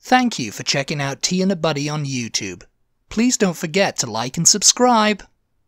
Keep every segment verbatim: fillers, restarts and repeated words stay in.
Thank you for checking out Tea and a Buddy on YouTube. Please don't forget to like and subscribe.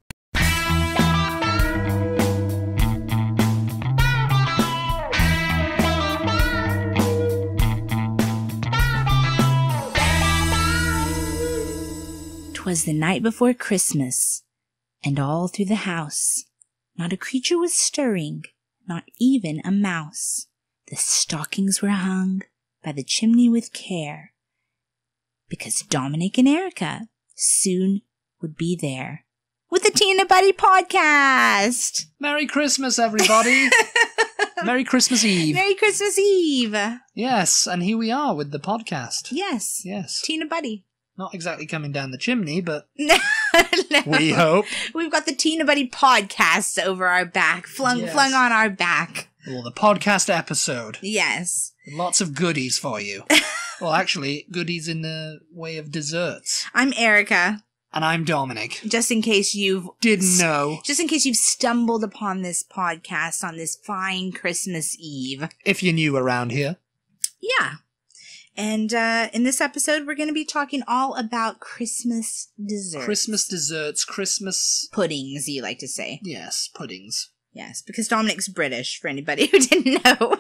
'Twas the night before Christmas, and all through the house not a creature was stirring, not even a mouse. The stockings were hung by the chimney with care, because Dominic and Erica soon would be there with the Tea and a Buddy podcast. Merry Christmas, everybody! Merry Christmas Eve. Merry Christmas Eve. Yes, and here we are with the podcast. Yes. Yes. Tea and a Buddy. Not exactly coming down the chimney, but no, no. we hope. We've got the Tea and a Buddy podcast over our back, flung Yes. flung on our back. Well, the podcast episode. Yes. Lots of goodies for you. Well, actually, goodies in the way of desserts. I'm Erica. And I'm Dominic. Just in case you've... Didn't know. Just in case you've stumbled upon this podcast on this fine Christmas Eve. If you're new around here. Yeah. And uh, in this episode, we're going to be talking all about Christmas desserts. Christmas desserts, Christmas... puddings, you like to say. Yes, puddings. Yes, because Dominic's British, for anybody who didn't know.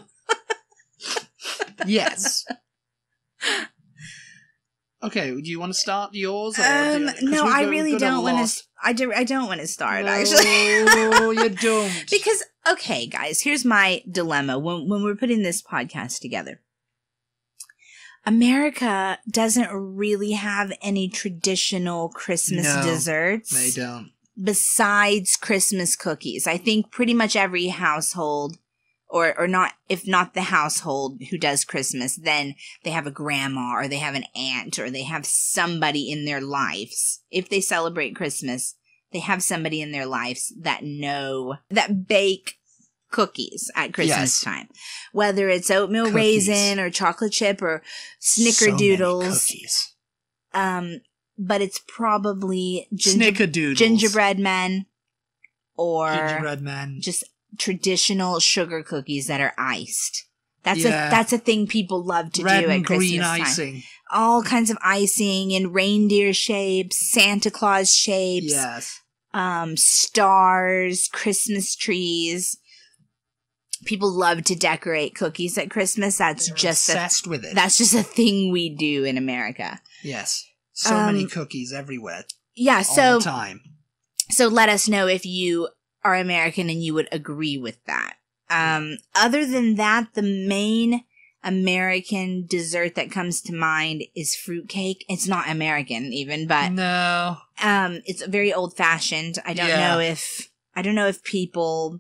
Yes. Okay, do you want to start yours? Or Um, you, no, we've I got- really we've got a don't want lot. to. I do. I don't want to start. No, Actually, you don't. because okay, guys, here's my dilemma when when we're putting this podcast together. America doesn't really have any traditional Christmas No, desserts. They don't. Besides Christmas cookies. I think pretty much every household, or or not, if not the household who does Christmas, then they have a grandma or they have an aunt or they have somebody in their lives. If they celebrate Christmas, they have somebody in their lives that know, that bake cookies at Christmas Yes. time. Whether it's oatmeal Cookies. raisin or chocolate chip or So many snickerdoodles. cookies. Um, but it's probably ginger- Snickerdoodles. gingerbread men or Gingerbread man. just traditional sugar cookies that are iced. That's Yeah. a that's a thing people love to Red do at and Christmas green time. icing. All kinds of icing in reindeer shapes, Santa Claus shapes, Yes. um, stars, Christmas trees. People love to decorate cookies at Christmas. That's They're just a, obsessed with it. that's just a thing we do in America. Yes. So Um, many cookies everywhere. Yeah, All so the time. So let us know if you are American and you would agree with that. Um, other than that, the main American dessert that comes to mind is fruitcake. It's not American even, but No. um, it's very old fashioned. I don't Yeah. know if I don't know if people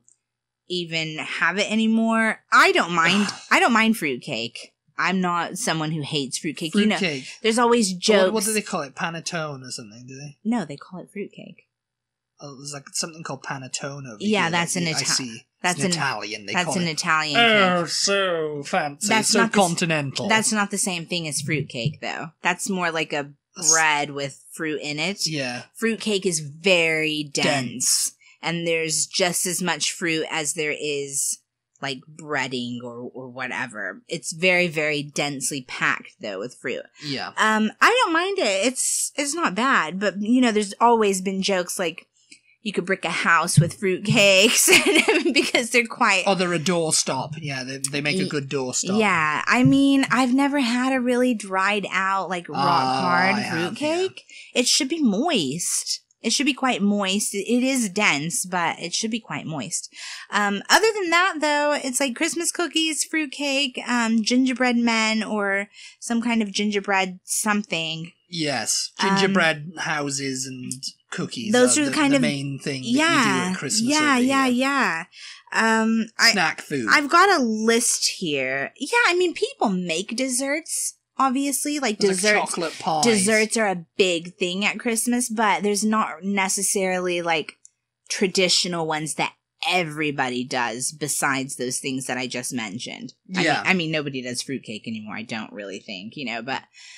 even have it anymore. I don't mind. I don't mind fruitcake. I'm not someone who hates fruitcake. You know, Fruitcake. there's always jokes. What, what do they call it? Panettone or something, do they? No, they call it fruitcake. Oh, there's like something called panettone over Yeah, here. that's an I Ita- see. that's It's an an- Italian. They That's call an it. Italian Oh, cake. so fancy. That's so not the s- continental. That's not the same thing as fruitcake, though. That's more like a bread with fruit in it. Yeah. Fruitcake is very dense, Dense. and there's just as much fruit as there is like breading or, or whatever. It's very, very densely packed, though, with fruit. Yeah. Um, I don't mind it. It's it's not bad, but you know, there's always been jokes like you could brick a house with fruit cakes because they're quite. Oh, they're a doorstop. Yeah, they, they make a good doorstop. Yeah, I mean, I've never had a really dried out, like, rock Ah, hard I have, fruitcake. It should be moist. It should be quite moist. It is dense, but it should be quite moist. Um, other than that, though, it's like Christmas cookies, fruitcake, um, gingerbread men, or some kind of gingerbread something. Yes. Um, Gingerbread houses and cookies. Those are the, kind the of- main thing that Yeah, you do at Christmas. yeah, over yeah, here. yeah. Um, I, Snack food. I've got a list here. Yeah, I mean, people make desserts, obviously. Like, There's desserts. like chocolate pies. Desserts are a big thing at Christmas, but there's not necessarily, like, traditional ones that everybody does besides those things that I just mentioned. I Yeah. mean, I mean, nobody does fruitcake anymore, I don't really think, you know, but,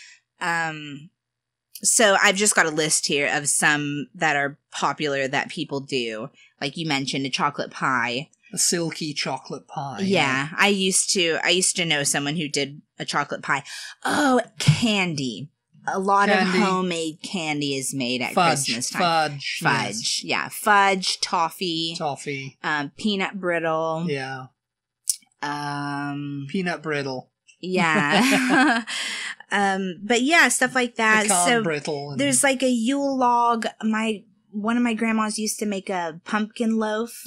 um, so I've just got a list here of some that are popular that people do. Like you mentioned, a chocolate pie. A silky chocolate pie. Yeah, yeah, I used to. I used to know someone who did a chocolate pie. Oh, candy. A lot candy. of homemade candy is made at fudge, Christmas time. Fudge. Fudge. Yes. Yeah. Fudge, toffee. Toffee. Um, peanut brittle. Yeah. Um, peanut brittle. Yeah. um, but yeah, stuff like that. Pecan so brittle. And... there's like a Yule log. My one of my grandmas used to make a pumpkin loaf.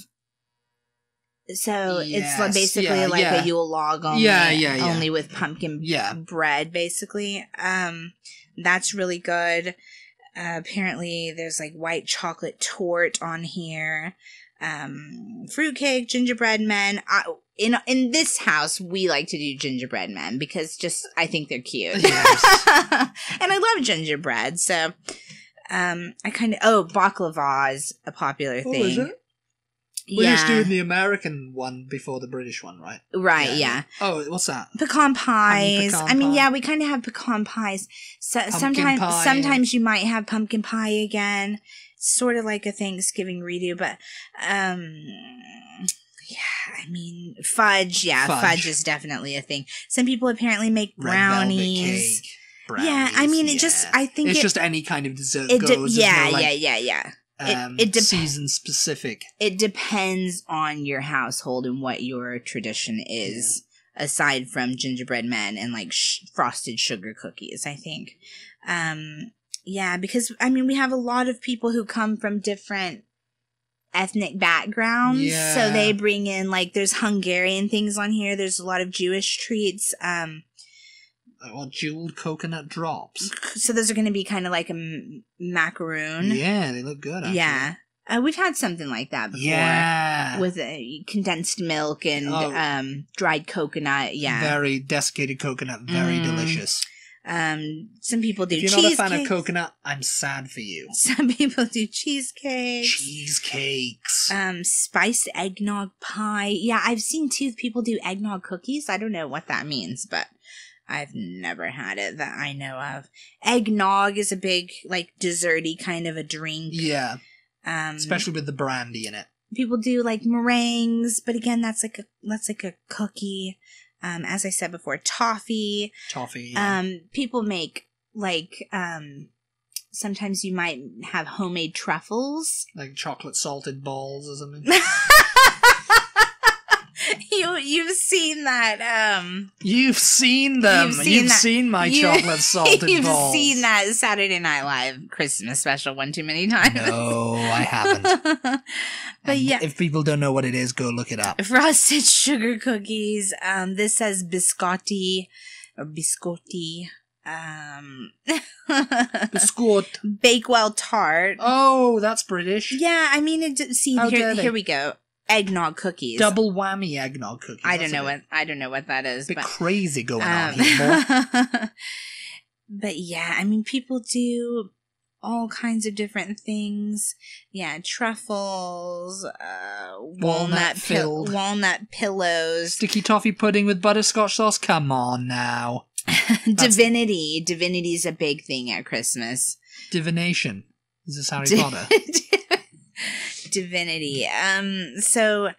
So yes, it's basically yeah, like yeah. a Yule log only, yeah, yeah, yeah. only with pumpkin yeah. bread, basically. Um, that's really good. Uh, apparently, there's like white chocolate torte on here. Um, fruitcake, gingerbread men. I, in in this house, we like to do gingerbread men because just I think they're cute. Yes. And I love gingerbread, so um, I kind of oh baklava is a popular oh, thing. Is it? We're yeah. just doing the American one before the British one, right? Right, yeah. yeah. Oh, what's that? Pecan pies. Pecan I mean, pie. yeah, we kind of have pecan pies. So pumpkin sometimes, pie, sometimes you might have pumpkin pie again. Sort of like a Thanksgiving redo, but um, yeah. I mean, fudge. Yeah, fudge. fudge is definitely a thing. Some people apparently make brownies. Brownies, yeah, I mean, yeah. it just. I think it's it, just any kind of dessert it de- goes. Yeah, no, like, yeah, yeah, yeah. Um, it, it de- season specific. It depends on your household and what your tradition is, yeah. aside from gingerbread men and like sh- frosted sugar cookies, I think. Um, yeah, because I mean, we have a lot of people who come from different ethnic backgrounds, yeah. so they bring in like there's Hungarian things on here. There's a lot of Jewish treats. Um, Or jeweled coconut drops. So those are going to be kind of like a m- macaroon. Yeah, they look good, actually. Yeah. Uh, we've had something like that before. Yeah. With uh, condensed milk and oh. um, dried coconut. Yeah. Very desiccated coconut. Very mm. delicious. Um, some people do cheesecake. If you're not a fan of coconut, I'm sad for you. Some people do cheesecakes. Cheesecakes. Um, spiced eggnog pie. Yeah, I've seen too people do eggnog cookies. I don't know what that means, but... I've never had it that I know of. Eggnog is a big, like, desserty kind of a drink. Yeah. Um, Especially with the brandy in it. People do, like, meringues, but again, that's like a, that's like a cookie. Um, as I said before, toffee. Toffee, yeah. Um, people make, like, um, sometimes you might have homemade truffles. Like chocolate salted balls or something. You, you've seen that, um... You've seen them. You've seen, you've seen my you, chocolate salted you've balls. You've seen that Saturday Night Live Christmas special one too many times. No, I haven't. But and yeah. If people don't know what it is, go look it up. Frosted sugar cookies. Um, this says biscotti, or biscotti. Um... Biscuit. Bakewell tart. Oh, that's British. Yeah, I mean, it, see, How here, here we go. Eggnog cookies. Double whammy eggnog cookies. I That's don't know bit, what I don't know what that is. Bit but, crazy going um, on here, boy. But yeah, I mean, people do all kinds of different things. Yeah, truffles, uh, walnut, walnut filled, pi- walnut pillows, sticky toffee pudding with butterscotch sauce. Come on now. Divinity, divinity is a big thing at Christmas. Divination. Is this Harry Di- Potter? Divinity. Um, so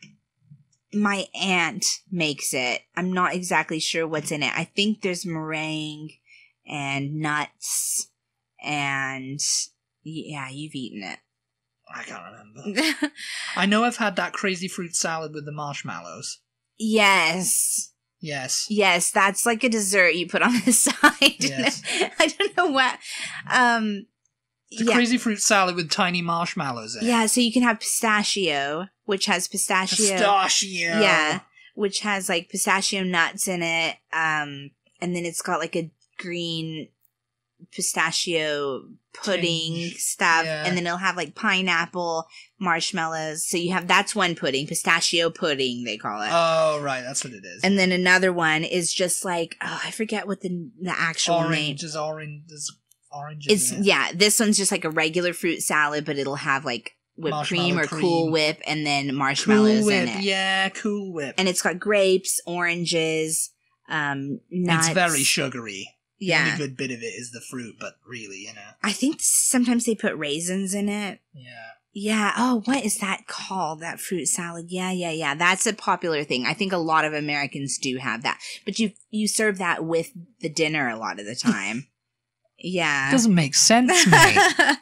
my aunt makes it. I'm not exactly sure what's in it. I think there's meringue and nuts and yeah, you've eaten it. I can't remember. I know I've had that crazy fruit salad with the marshmallows. Yes. Yes. Yes, that's like a dessert you put on the side. Yes. I don't know what. Um, It's a yeah. crazy fruit salad with tiny marshmallows in it. Yeah, so you can have pistachio, which has pistachio. Pistachio. Yeah, which has like pistachio nuts in it. Um, and then it's got like a green pistachio pudding Tinge. stuff, Yeah. and then it'll have like pineapple, marshmallows. So you have that's one pudding, pistachio pudding they call it. Oh, right, that's what it is. And then another one is just like oh, I forget what the the actual orange name. is orange. Is orange. It's in it. yeah. This one's just like a regular fruit salad, but it'll have like whipped cream or cream. Cool Whip, and then marshmallows Cool Whip, in it. yeah, Cool Whip. And it's got grapes, oranges, um, nuts. It's very sugary. Yeah. The only good bit of it is the fruit, but really, you know. I think sometimes they put raisins in it. Yeah. Yeah. Oh, what is that called? That fruit salad. Yeah, yeah, yeah. That's a popular thing. I think a lot of Americans do have that. But you you serve that with the dinner a lot of the time. Yeah. Doesn't make sense, mate.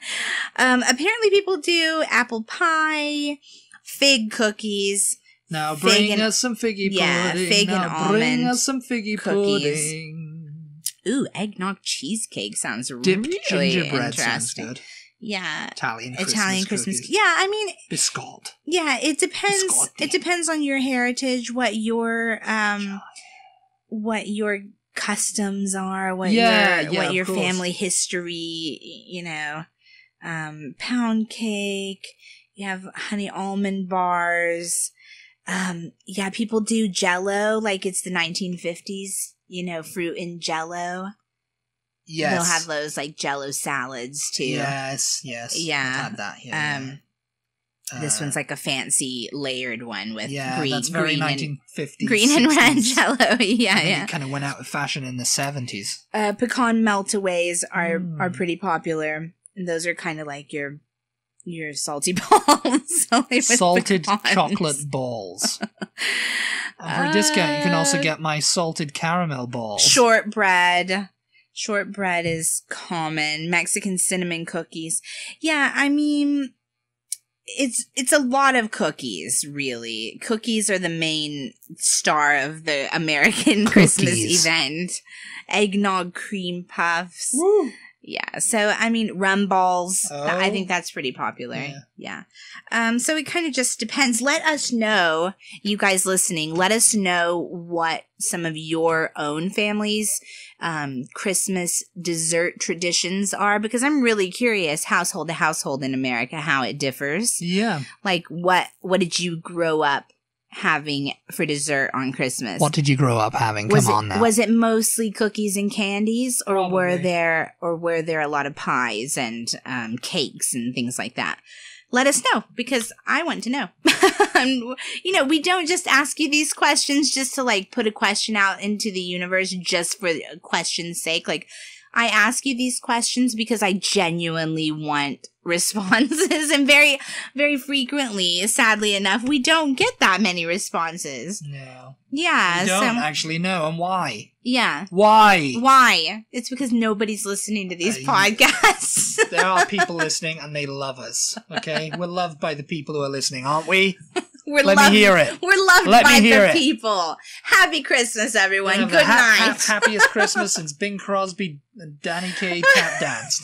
um, apparently people do apple pie, fig cookies. Now fig bring and, us some figgy yeah, pudding. fig and now bring almond us some figgy cookies. pudding. Ooh, eggnog cheesecake sounds Dipped really gingerbread interesting. sounds good. Yeah. Italian Christmas Italian Christmas. cookies. Yeah, I mean, Biscotti. yeah, it depends. Biscotti. It depends on your heritage, what your um, what your customs are, what Yeah, your yeah, what of your course. family history. You know, um, pound cake. You have honey almond bars. Um, yeah, people do Jell-O like it's the nineteen fifties. You know, fruit in Jell-O. Yes. They'll have those like Jell-O salads too. Yes, yes. Yeah. I've had that here. Um, yeah. This Uh, one's like a fancy layered one with yeah, green, that's very green, and, nineteen fifties. green and red sixties. Jell-O. Yeah, I think yeah. it kind of went out of fashion in the seventies. Uh, pecan meltaways are Mm. are pretty popular. And those are kind of like your your salty balls. Only with Salted pecans. chocolate balls. And for a discount, you can also Uh, get my salted caramel balls. Shortbread. Shortbread is common. Mexican cinnamon cookies. Yeah, I mean, it's it's a lot of cookies, really. Cookies are the main star of the American Christmas Cookies. event. Eggnog cream puffs. Woo. Yeah, so I mean, rum balls. Oh. I think that's pretty popular. Yeah. Yeah. Um, so it kind of just depends. Let us know, you guys listening, let us know what some of your own families' um, Christmas dessert traditions are, because I'm really curious, household to household in America, how it differs. Yeah. Like, what what did you grow up having for dessert on Christmas? What did you grow up having? Was Come it, on now. Was it mostly cookies and candies, or were Probably. there or were there a lot of pies and um, cakes and things like that? Let us know, because I want to know. And, you know, we don't just ask you these questions just to like put a question out into the universe just for a question's sake. Like, I ask you these questions because I genuinely want responses, and very, very frequently, sadly enough, we don't get that many responses. No. Yeah. We don't so, actually know. And why? yeah. Why? Why? It's because nobody's listening to these Uh, podcasts. There are people listening and they love us. Okay? We're loved by the people who are listening, aren't we? We're Let loved, me hear it. We're loved Let by me hear the it. people. Happy Christmas, everyone. Have Good the ha- night. ha- happiest Christmas since Bing Crosby and Danny Kaye tap danced.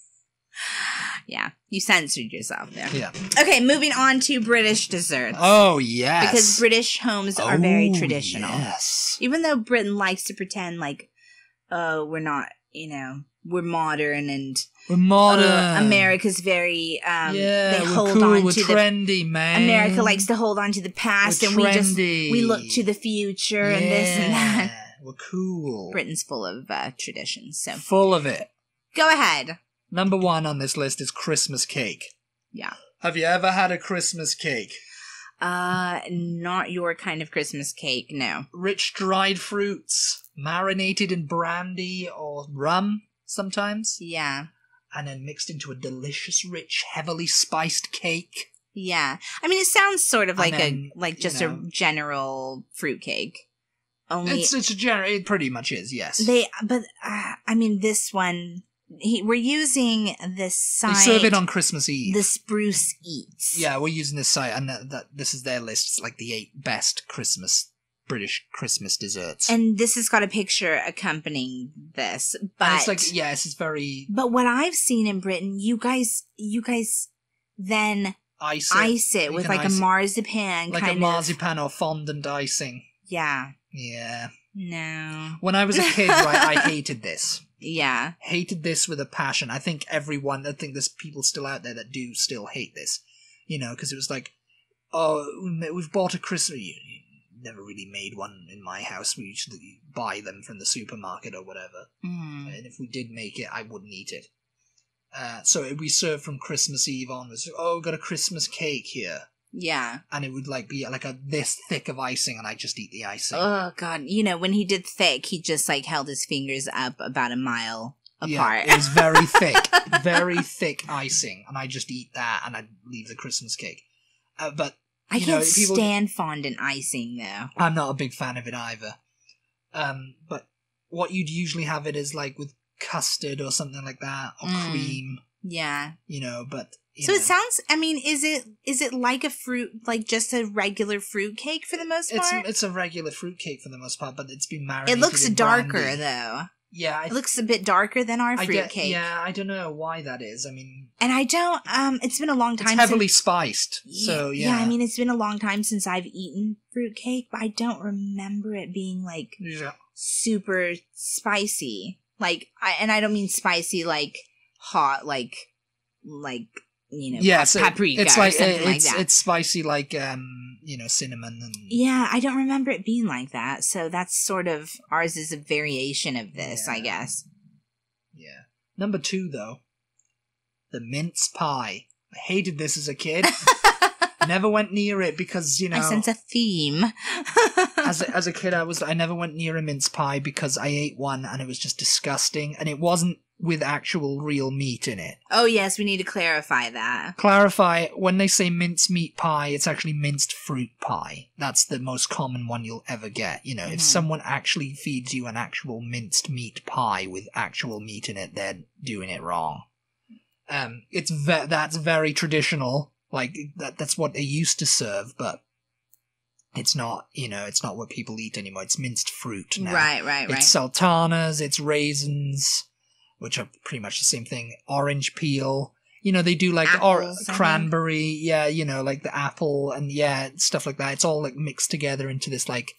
Yeah, you censored yourself there. Yeah. Okay, moving on to British desserts. Oh, yes. Because British homes are very Oh, traditional. Yes. Even though Britain likes to pretend like, oh, we're not, you know, we're modern and We're modern. uh, America's very, um, yeah, they we're hold cool, on we're to the trendy, man. America likes to hold on to the past, We're and we just trendy. we look to the future and this and that. Yeah, We're cool. Britain's full of uh, traditions, so Full of it. go ahead. Number one on this list is Christmas cake. Yeah. Have you ever had a Christmas cake? Uh, not your kind of Christmas cake, no. Rich dried fruits, marinated in brandy or rum sometimes, Yeah. and then mixed into a delicious, rich, heavily spiced cake. Yeah. I mean, it sounds sort of And like then, a like you just know- a general fruitcake. Only It's it's a general. It pretty much is. Yes. they, but uh, I mean, this one he, we're using this They site. serve it on Christmas Eve. the Spruce Eats. Yeah, we're using this site, and that, that this is their list. It's like the eight best Christmas British Christmas desserts. And this has got a picture accompanying this, but And it's like, yes, it's very but what I've seen in Britain, you guys, you guys then ice. ice it You with can like a ice it. marzipan like kind a of. marzipan or fondant icing. Yeah. Yeah. No. When I was a kid, right, I hated this. Yeah. Hated this with a passion. I think everyone, I think there's people still out there that do still hate this. You know, because it was like, oh, we've bought a Christmas. Never really made one in my house. We usually buy them from the supermarket or whatever. Mm. And if we did make it, I wouldn't eat it. Uh, so it, we served from Christmas Eve onwards. Oh, got a Christmas cake here. Yeah. And it would like be like a this thick of icing, and I just eat the icing. Oh God. You know, when he did thick, he just like held his fingers up about a mile apart. Yeah, it was very thick, very thick icing, and I just eat that, and I'd leave the Christmas cake. Uh, but I you can't know, people, stand fondant icing, though. I'm not a big fan of it either. Um, but what you'd usually have it is like with custard or something like that, or Mm. cream. Yeah. You know, but you so know, it sounds. I mean, is it is it like a fruit, like just a regular fruit cake for the most it's part? it's a regular fruit cake for the most part, but it's been marinated. It looks in darker brandy. though. Yeah, I, It looks a bit darker than our I fruit get, cake. Yeah, I don't know why that is. I mean, And I don't. Um, it's been a long it's time. heavily since, spiced, so yeah. Yeah, I mean, it's been a long time since I've eaten fruit cake, but I don't remember it being like yeah. super spicy. Like, I, and I don't mean spicy like hot, like like you know, yeah, pa- so paprika it's or like something like it's that. it's spicy like um you know cinnamon and Yeah, I don't remember it being like that. So that's sort of ours is a variation of this, Yeah. I guess. yeah. Number two though, the mince pie. I hated this as a kid. Never went near it because you know I sense a theme. as a, as a kid I was I never went near a mince pie because I ate one and it was just disgusting and it wasn't with actual real meat in it. Oh yes, we need to clarify that. Clarify, when they say mince meat pie, it's actually minced fruit pie. That's the most common one you'll ever get. You know, Mhm. if someone actually feeds you an actual minced meat pie with actual meat in it, they're doing it wrong. Um, it's ve- that's very traditional. Like that that's what they used to serve, but it's not, you know, it's not what people eat anymore. It's minced fruit now. Right, right, right. It's sultanas, it's raisins, which are pretty much the same thing. Orange peel. You know, they do like or Apples, I cranberry, yeah, you know, like the apple and yeah, stuff like that. It's all like mixed together into this like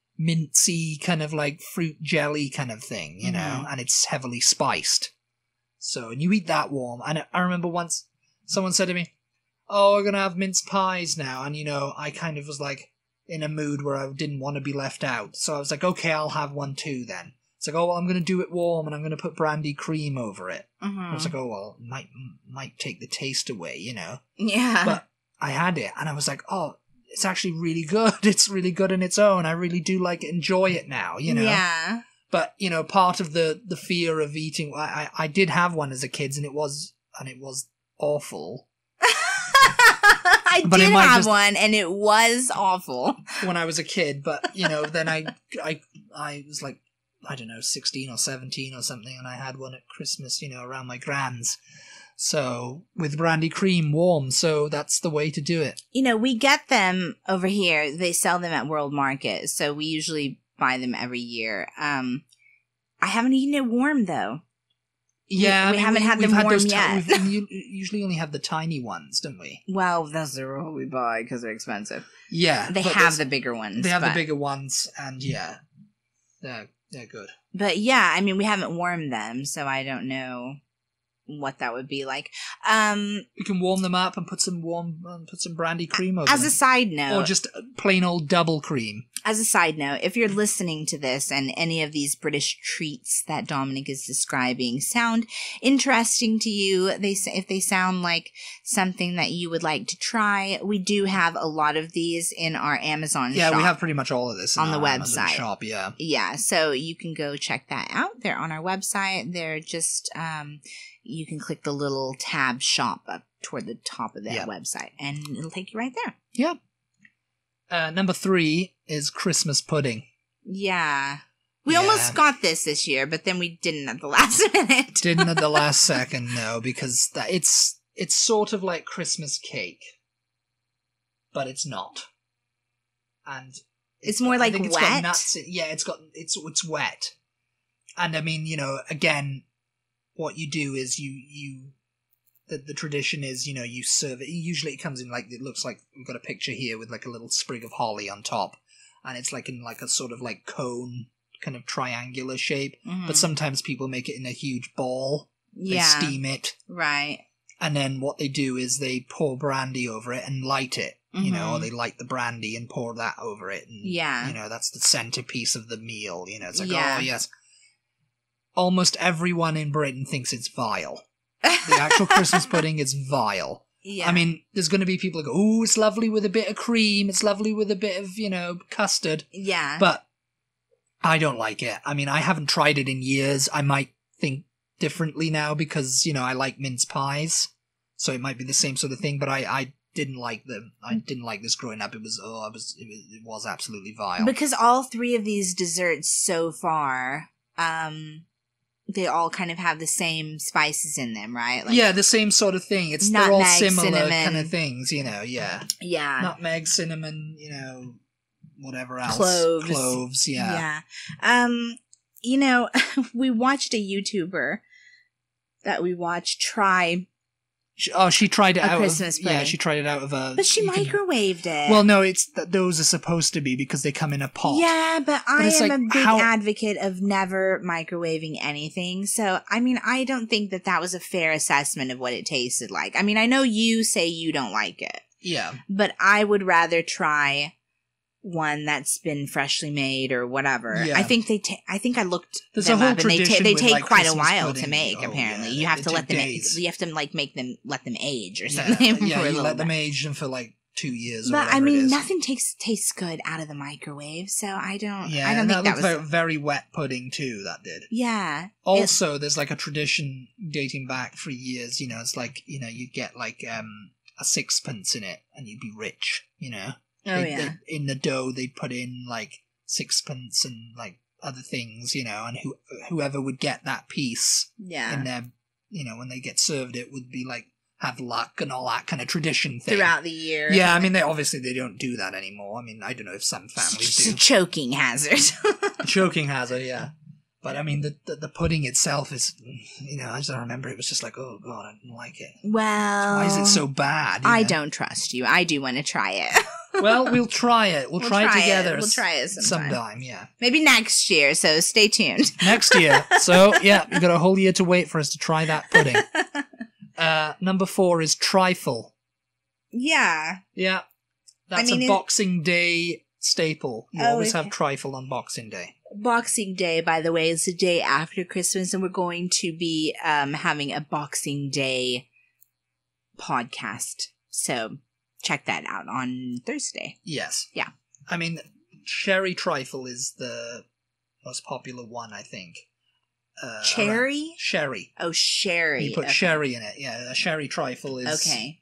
mincy kind of like fruit jelly kind of thing, you know, Mhm. and it's heavily spiced. So, and you eat that warm. And I remember once someone said to me, "Oh, we're going to have mince pies now." And, you know, I kind of was like in a mood where I didn't want to be left out. So I was like, okay, I'll have one too then. It's like, oh, well, I'm going to do it warm and I'm going to put brandy cream over it. Mhm. I was like, oh, well, might might take the taste away, you know. Yeah. But I had it and I was like, oh, it's actually really good. It's really good in its own. I really do like enjoy it now, you know. Yeah. But, you know, part of the, the fear of eating, I, I, I did have one as a kid and it was, and it was awful. I But it did might have just- one, and it was awful. When I was a kid, but, you know, then I, I, I was like, I don't know, sixteen or seventeen or something, and I had one at Christmas, you know, around my grand's. So, with brandy cream warm, so that's the way to do it. You know, we get them over here. They sell them at World Market, so we usually buy them every year. Um, I haven't eaten it warm, though. Yeah, we haven't had we've them warm those ti- yet. we've- we u- usually only have the tiny ones, don't we? Well, those are all we buy because they're expensive. Yeah. They but have there's- the bigger ones. They have but, the bigger ones, and yeah, they're, they're good. But yeah, I mean, we haven't warmed them, so I don't know what that would be like. Um, You can warm them up and put some warm, um, put some brandy cream over as them. a side note, Or just plain old double cream. As a side note, if you're listening to this and any of these British treats that Dominic is describing sound interesting to you, they say, if they sound like something that you would like to try, we do have a lot of these in our Amazon Yeah, shop. we have pretty much all of this in On the our Amazon website. shop. Yeah, Yeah, so you can go check that out. They're on our website. They're just, um, you can click the little tab shop up toward the top of that Yeah. website, and it'll take you right there. yeah. Uh, number three is Christmas pudding. Yeah. We Yeah. almost got this this year, but then we didn't at the last minute. Didn't at the last second, no, because that it's it's sort of like Christmas cake, but it's not. And It's more got- like I think it's wet? Got nuts in, yeah, it's got it's it's wet, and I mean, you know, again, what you do is you you the the tradition is, you know, you serve it. Usually, it comes in like it looks like we've got a picture here with like a little sprig of holly on top, and it's like in like a sort of like cone kind of triangular shape. Mhm. But sometimes people make it in a huge ball. They Yeah, steam it, right. and then what they do is they pour brandy over it and light it. You know, or Mhm. they light the brandy and pour that over it. And, Yeah. you know, that's the centerpiece of the meal. You know, it's like, Yeah. oh, yes. Almost everyone in Britain thinks it's vile. The actual Christmas pudding is vile. Yeah. I mean, there's going to be people who go, oh, it's lovely with a bit of cream. It's lovely with a bit of, you know, custard. yeah. But I don't like it. I mean, I haven't tried it in years. I might think differently now because, you know, I like mince pies. So it might be the same sort of thing, but I, I didn't like them. I didn't like this growing up. It was, oh, I was, it was, it was absolutely vile. Because all three of these desserts so far, um, they all kind of have the same spices in them, right? Like, yeah, the same sort of thing. It's they're all similar kind of things, you know. Yeah, yeah. Nutmeg, cinnamon, you know, whatever else. Cloves, cloves. Yeah, yeah. Um, you know, we watched a YouTuber that we watched try. She, oh, she tried it a out Christmas of pudding. yeah. She tried it out of a. But she microwaved can, it. Well, no, it's th- those are supposed to be because they come in a pot. Yeah, but, but I am like, a big how... advocate of never microwaving anything. So, I mean, I don't think that that was a fair assessment of what it tasted like. I mean, I know you say you don't like it. Yeah. But I would rather try one that's been freshly made or whatever. Yeah. I think they. Ta- I think I looked There's them a whole up, and they tradition ta- they with, take like, quite Christmas a while pudding. to make. Oh, apparently, yeah. you have It to let them. days. You have to like make them let them age or yeah. something. Yeah, for a you let bit. them age them for like two years. But or I mean, it is. nothing tastes tastes good out of the microwave, so I don't. Yeah, I don't and think that, that looked was very, very wet pudding too. That did. Yeah. Also, it, there's like a tradition dating back for years. You know, it's like you know you get like um a sixpence in it, and you'd be rich. You know. Oh they, yeah. They, in the dough, they'd put in like sixpence and like other things, you know, and who whoever would get that piece, yeah, in their, you know, when they get served, it would be like have luck and all that kind of tradition thing throughout the year. Yeah, I mean, they obviously they don't do that anymore. I mean, I don't know if some families do. Choking hazard. Choking hazard, yeah. But I mean, the, the the pudding itself is, you know, I just remember it was just like, oh god, I didn't like it. Well, so why is it so bad? I know? don't trust you. I do want to try it. Well, we'll try it. We'll, we'll try, try it together. It. We'll try it sometime. sometime. Yeah. Maybe next year. So stay tuned. Next year. So yeah, you got a whole year to wait for us to try that pudding. uh, number four is trifle. Yeah. Yeah. That's I mean, a it... Boxing Day staple. You oh, always okay. have trifle on Boxing Day. Boxing Day, by the way, is the day after Christmas, and we're going to be um, having a Boxing Day podcast. So check that out on Thursday. Yes. Yeah. I mean, cherry trifle is the most popular one, I think. Uh, Cherry? around. Sherry. Oh, sherry. You put okay. sherry in it. Yeah, a sherry trifle is okay.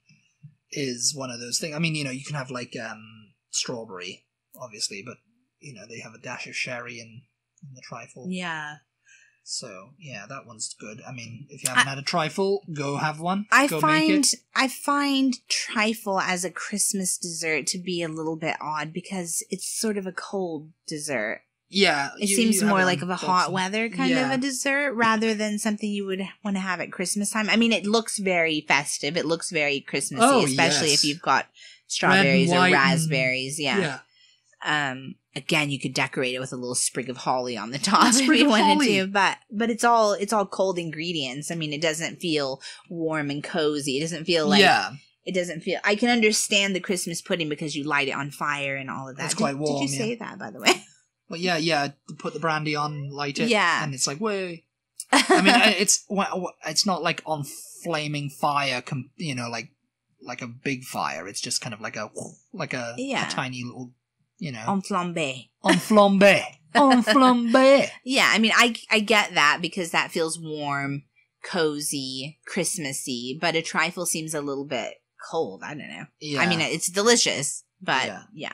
is one of those things. I mean, you know, you can have like um, strawberry, obviously, but you know, they have a dash of sherry in, in the trifle. Yeah. So yeah, that one's good. I mean, if you haven't I, had a trifle, go have one. I go find make it. I find trifle as a Christmas dessert to be a little bit odd because it's sort of a cold dessert. Yeah, it you, seems you more like of a hot weather kind yeah. of a dessert rather than something you would want to have at Christmas time. I mean, it looks very festive. It looks very Christmassy, oh, especially yes. if you've got strawberries or and raspberries. Yeah. yeah. Um. Again, you could decorate it with a little sprig of holly on the top if sprig you of wanted holly. to, but but it's all it's all cold ingredients. I mean, it doesn't feel warm and cozy. It doesn't feel like yeah. It doesn't feel. I can understand the Christmas pudding because you light it on fire and all of that. It's did, quite warm. Did you say yeah. that, by the way? Well, yeah, yeah. Put the brandy on, light it, Yeah, and it's like, way. I mean, it's it's not like on flaming fire, you know, like like a big fire. It's just kind of like a like a, yeah. a tiny little, you know, on flambe, on flambe, on flambe. Yeah, I mean, I I get that because that feels warm, cozy, Christmassy, but a trifle seems a little bit cold. I don't know. Yeah. I mean, it's delicious, but yeah.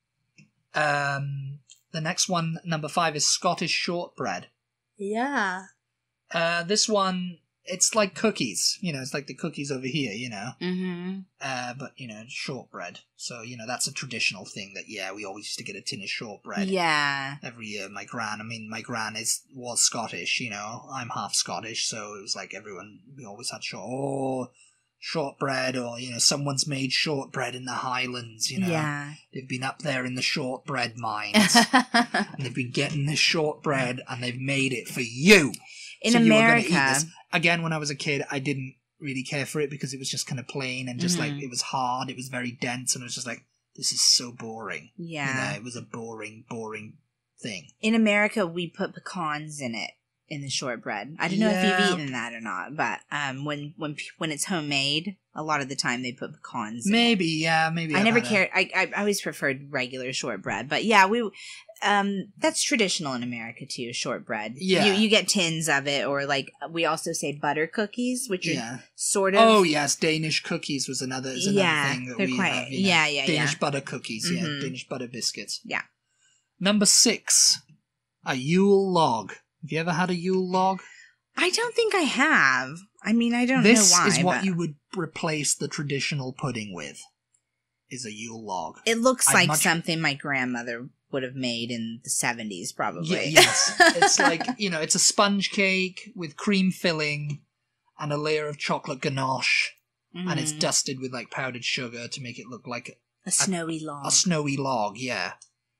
yeah. Um. The next one, number five, is Scottish shortbread. Yeah. Uh, this one, it's like cookies. You know, it's like the cookies over here, you know. Mm-hmm. Uh, but, you know, shortbread. So, you know, that's a traditional thing that, yeah, we always used to get a tin of shortbread. Yeah. Every year. My gran, I mean, my gran is was Scottish, you know. I'm half Scottish, so it was like everyone, we always had short, oh, shortbread, or, you know, someone's made shortbread in the Highlands, you know. Yeah. They've been up there in the shortbread mines, and they've been getting this shortbread, and they've made it for you. In so America. You were gonna eat this. Again, when I was a kid, I didn't really care for it because it was just kind of plain and just mm-hmm. like, it was hard, it was very dense, and it was just like, this is so boring. Yeah. You know, it was a boring, boring thing. In America, we put pecans in it. in the shortbread. I don't know if Yeah. you've eaten that or not, but um, when when when it's homemade, a lot of the time they put pecans in it. Maybe, yeah, maybe. I I've never had cared. I, I I always preferred regular shortbread, but yeah, we um that's traditional in America too. Shortbread. Yeah. You you get tins of it, or like we also say butter cookies, which a, are yeah. sort of. Oh yes, Danish cookies was another is another Yeah, thing that they're we quite- have. You know, yeah, yeah, Danish yeah. butter cookies. Yeah, Mhm. Danish butter biscuits. Yeah. Number six, a Yule log. Have you ever had a Yule log? I don't think I have. I mean, I don't This know why. is what but you would replace the traditional pudding with. Is a Yule log. It looks I'd like much- something my grandmother would have made in the seventies, probably. Yeah, yes. It's like, you know, it's a sponge cake with cream filling and a layer of chocolate ganache. And it's Mhm. dusted with like powdered sugar to make it look like a snowy log. a snowy log, yeah.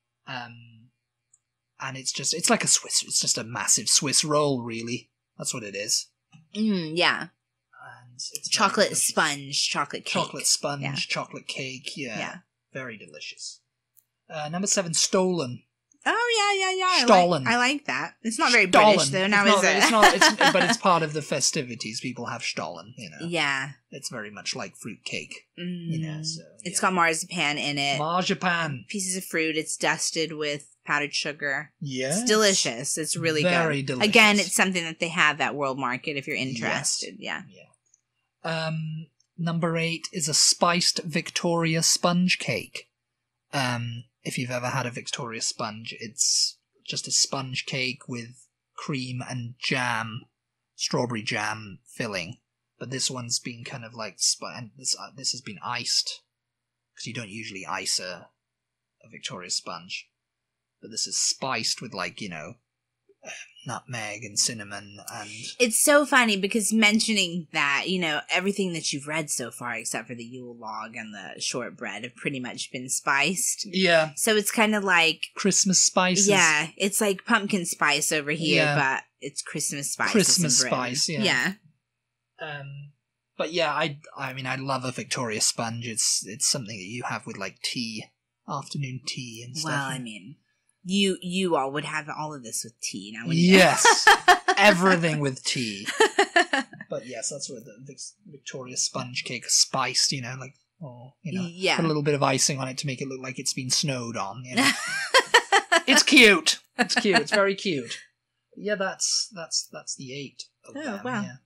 Um, and it's just, it's like a Swiss, it's just a massive Swiss roll, really. That's what it is. Mm, yeah. And it's very Chocolate delicious. sponge, chocolate cake. Chocolate sponge, Yeah. chocolate cake, yeah. Yeah. Very delicious. Uh, number seven, Stollen. Oh, yeah, yeah, yeah. I Stollen. like, I like that. It's not very Stollen. British, though, now it's is not, it? It's not, it's, but it's part of the festivities. People have Stollen, you know. Yeah. It's very much like fruit cake, Mm. you know. So, It's yeah. got marzipan in it. Marzipan. Pieces of fruit. It's dusted with powdered sugar. Yes. It's delicious. It's really Very good. delicious. Again, it's something that they have at World Market if you're interested. Yeah. Yeah. Um, number eight is a spiced Victoria sponge cake. Um, if you've ever had a Victoria sponge, it's just a sponge cake with cream and jam, strawberry jam filling. But this one's been kind of like, sp- and this uh, this has been iced, because you don't usually ice a, a Victoria sponge. But this is spiced with, like, you know, nutmeg and cinnamon and... It's so funny because mentioning that, you know, everything that you've read so far except for the Yule log and the shortbread have pretty much been spiced. Yeah. So it's kind of like... Christmas spices. Yeah, it's like pumpkin spice over here, Yeah. but it's Christmas spice. Christmas spice, yeah. Yeah. Um, but yeah, I I mean, I love a Victoria sponge. It's it's something that you have with like tea, afternoon tea and stuff. Well, I mean, you you all would have all of this with tea now. Wouldn't you? Yes, everything with tea. But yes, that's what the Vic- Victoria sponge cake is spiced. You know, like oh, you know, Yeah. put a little bit of icing on it to make it look like it's been snowed on. You know? It's cute. It's cute. It's very cute. Yeah, that's that's that's the eight. Of Oh, them, wow. Yeah.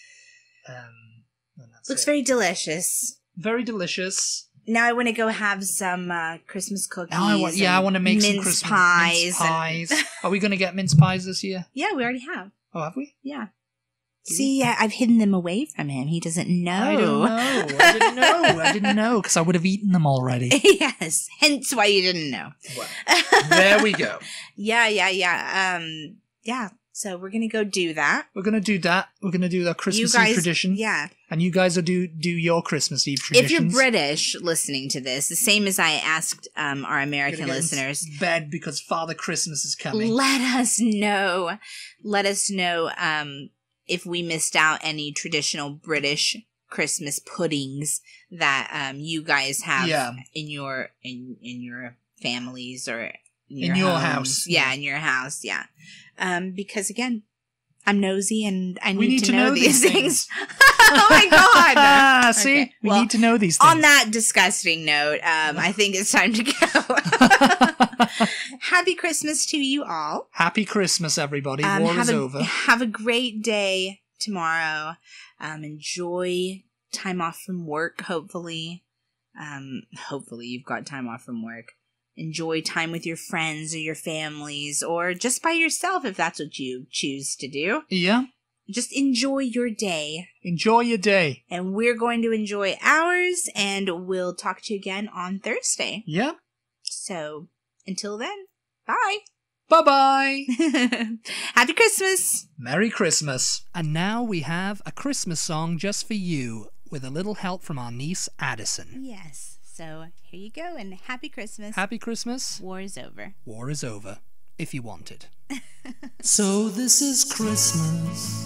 Um, and that's Looks it. very delicious. very delicious. Now I want to go have some uh, Christmas cookies. Now I want, yeah, I and want to make some mince Christmas pies. mince and- pies. Are we going to get mince pies this year? Yeah, we already have. Oh, have we? Yeah. Do See, I, I've hidden them away from him. He doesn't know. I don't know. I didn't know. I didn't know because I would have eaten them already. Yes, hence why you didn't know. Well, there we go. Yeah, yeah, yeah. Um, yeah. So we're gonna go do that. We're going to do that. We're going to do our Christmas you guys, Eve tradition. Yeah. And you guys will do do your Christmas Eve traditions. If you're British listening to this, the same as I asked um, our We're American gonna get in listeners, bed because Father Christmas is coming. let us know. Let us know um, if we missed out any traditional British Christmas puddings that um, you guys have Yeah. in your in in your families or in In your, your homes. house. Yeah, in your house. Yeah, um, because again, I'm nosy and I need, We need to, to know, know these these things. oh my god! Ah, see? Okay, We well, need to know these things. On that disgusting note, um, I think it's time to go. Happy Christmas to you all. Happy Christmas, everybody. Um, War have is a, over. Have a great day tomorrow. Um, enjoy time off from work, hopefully. Um, hopefully you've got time off from work. Enjoy time with your friends or your families or just by yourself if that's what you choose to do. Yeah. Just enjoy your day. Enjoy your day. And we're going to enjoy ours and we'll talk to you again on Thursday. Yeah. So until then, bye. Bye-bye. Happy Christmas. Merry Christmas. And now we have a Christmas song just for you with a little help from our niece Addison. Yes. So here you go and happy Christmas. Happy Christmas. War is over. War is over, if you want it. So this is Christmas,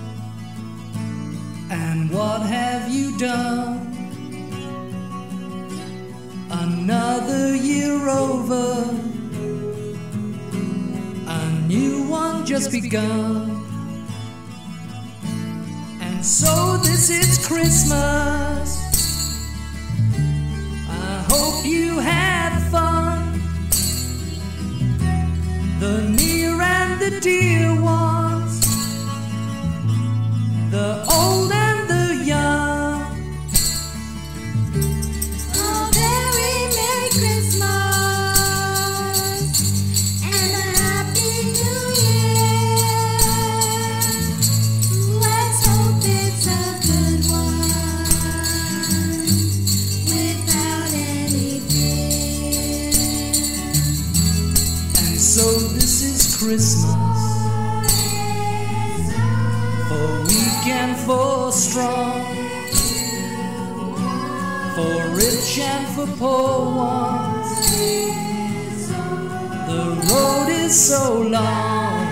and what have you done? Another year over, a new one just begun. And so this is Christmas. I hope you had fun. The near and the dear ones, the old and the young. A very Merry Christmas and a Happy New Year. Let's hope it's a good one without any fear. And so this is Christmas, for weak and for strong, for rich and for poor ones. The road is so long,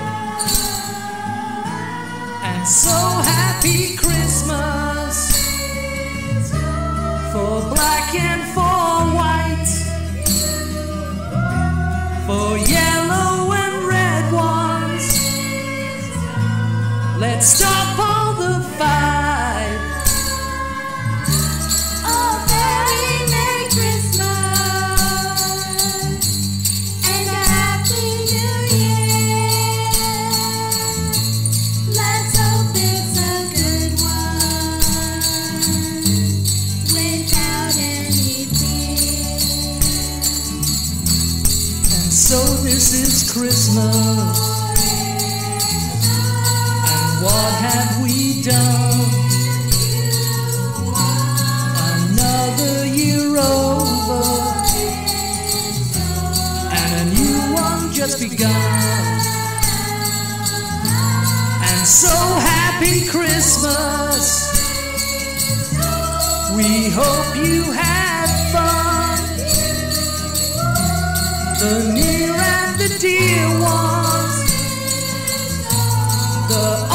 and so happy Christmas, for black and for white, for yellow and red ones. Let's stop all the fight. A very Merry Christmas and a Happy New Year. Let's hope it's a good one without any fear. And so this is Christmas. What have we done? Another year over, and a new one just begun. And so happy Christmas. We hope you had fun. The near and the dear ones, the